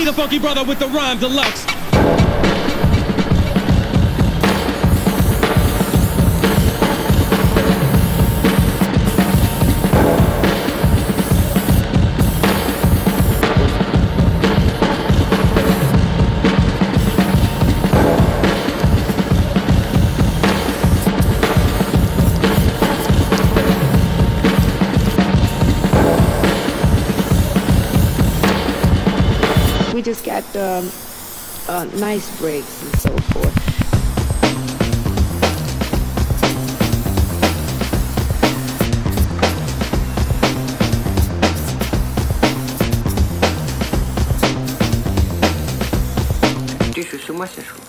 Eddie the Funky Brother with the Rhyme Deluxe. We just got nice breaks and so forth. Ты что, с ума сошел?